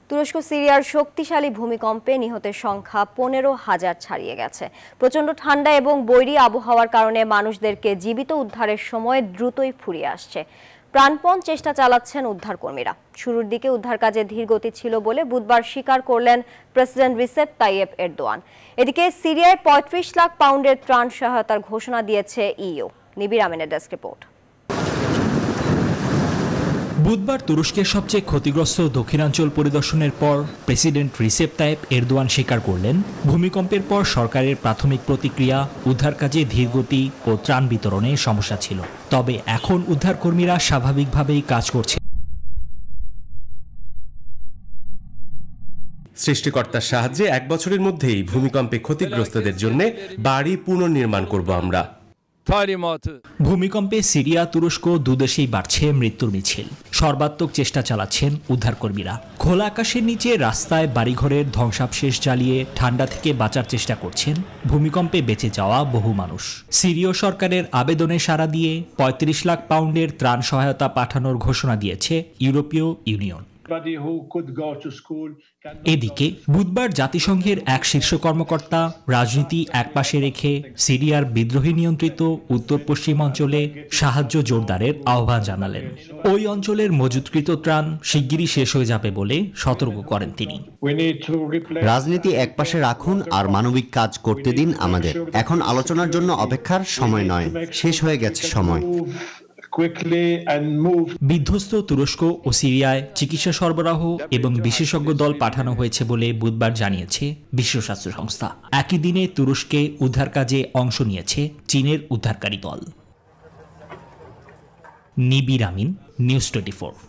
তুরস্ক সিরিয়ার শক্তিশালী ভূমিকম্পে নিহতের সংখ্যা 15,000 ছাড়িয়ে গেছে। প্রচণ্ড ঠান্ডা এবং বৈরী আবহাওয়ার কারণে মানুষদেরকে জীবিত উদ্ধারের সময় দ্রুতই ফুরিয়ে আসছে। প্রাণপণ চেষ্টা চালাচ্ছেন উদ্ধারকর্মীরা। শুরুর দিকে উদ্ধার কাজে ধীরগতি ছিল বলে বুধবার স্বীকার করলেন প্রেসিডেন্ট রিসেপ তাইয়েপ এরদোয়ান। এদিকে সিরিয়ায় 35 লাখ পাউন্ডের ত্রাণ সহায়তার ঘোষণা দিয়েছে ইইউ। নিবির আমিনের ডেস্ক রিপোর্ট। বুধবার তুরস্কের সবচেয়ে ক্ষতিগ্রস্ত দক্ষিণাঞ্চল পরিদর্শনের পর প্রেসিডেন্ট রিসেপ তাইয়েপ এরদোয়ান স্বীকার করলেন, ভূমিকম্পের পর সরকারের প্রাথমিক প্রতিক্রিয়া উদ্ধার কাজে ধীরগতি ও ত্রাণ বিতরণে সমস্যা ছিল। তবে এখন উদ্ধারকর্মীরা স্বাভাবিকভাবেই কাজ করছে। সৃষ্টিকর্তার সাহায্যে 1 বছরের মধ্যেই ভূমিকম্পে ক্ষতিগ্রস্তদের জন্য বাড়ি পুনর্নির্মাণ করব আমরা। ভূমিকম্পে সিরিয়া তুরস্ক দুদেশেই বাড়ছে মৃত্যুর মিছিল। সর্বাত্মক চেষ্টা চালাচ্ছেন উদ্ধারকর্মীরা। খোলা আকাশের নিচে রাস্তায় বাড়িঘরের ধ্বংসাবশেষ জ্বালিয়ে ঠান্ডা থেকে বাঁচার চেষ্টা করছেন ভূমিকম্পে বেঁচে যাওয়া বহু মানুষ। সিরীয় সরকারের আবেদনে সাড়া দিয়ে 35 লাখ পাউন্ডের ত্রাণ সহায়তা পাঠানোর ঘোষণা দিয়েছে ইউরোপীয় ইউনিয়ন। এদিকে বুধবার জাতিসংঘের এক শীর্ষ কর্মকর্তা রাজনীতি একপাশে রেখে সিরিয়ার বিদ্রোহী নিয়ন্ত্রিত উত্তর পশ্চিম অঞ্চলে সাহায্য জোরদারের আহ্বান জানালেন। ওই অঞ্চলের মজুতকৃত ত্রাণ শিগগিরই শেষ হয়ে যাবে বলে সতর্ক করেন তিনি। রাজনীতি একপাশে রাখুন আর মানবিক কাজ করতে দিন আমাদের। এখন আলোচনার জন্য অপেক্ষার সময় নয়, শেষ হয়ে গেছে সময়। বিধ্বস্ত তুরস্ক ও সিরিয়ায় চিকিৎসা সরবরাহ এবং বিশেষজ্ঞ দল পাঠানো হয়েছে বলে বুধবার জানিয়েছে বিশ্ব স্বাস্থ্য সংস্থা। একই দিনে তুরস্কে উদ্ধার কাজে অংশ নিয়েছে চীনের উদ্ধারকারী দল। নিবির আমিন, নিউজ 24।